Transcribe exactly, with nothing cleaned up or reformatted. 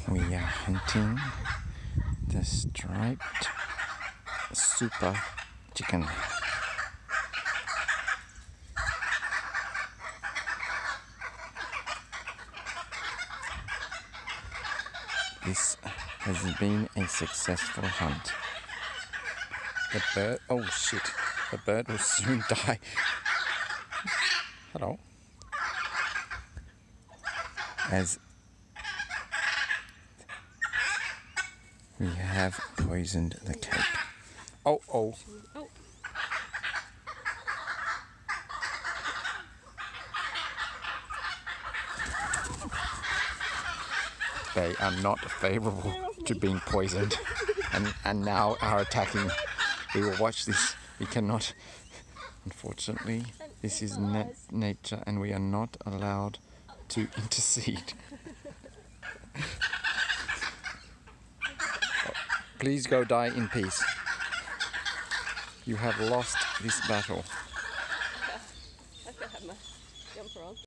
We are hunting the striped super chicken. This has been a successful hunt. The bird, oh shit, the bird will soon die. Hello. As we have poisoned the cake. Oh, oh. Oh. They are not favourable to being poisoned and, and now are attacking. We will watch this. We cannot, unfortunately, this is na nature and we are not allowed to intercede. Please go die in peace. You have lost this battle. I've got to have my jumper on.